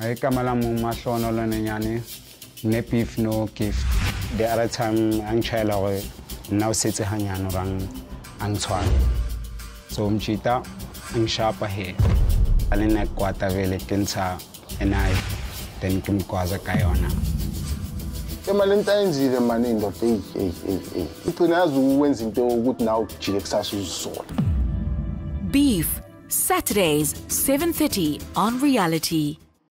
Ay kamala mo mahlono lo nenyane ne beef no gift. The other time ang chela go now setse hanyano rang ang tshwana. So mchita ang shapa he. Alina kwata vele kenza enai then kumkwaza kayona. Emalenta enzile mani indoda igcina yazi uwenza into ukuthi nawe ujike kusasa uzisola. Beef, Saturdays, 7:30 on Reality.